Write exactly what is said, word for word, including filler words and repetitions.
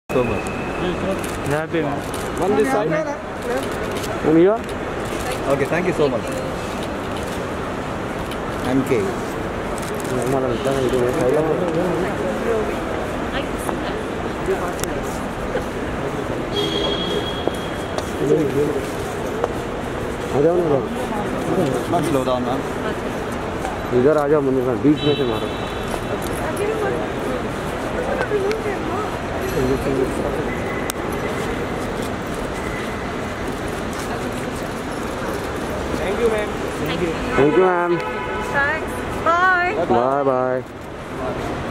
So much. Happy man. One this side. And you? Okay, thank you so much. M K. आ जाओ ना Ma'am, slow down, ma'am. इधर आ जाओ मुझे बीच में से मारो Thank you, ma'am. Thank you ma'am Thanks. Bye. Bye bye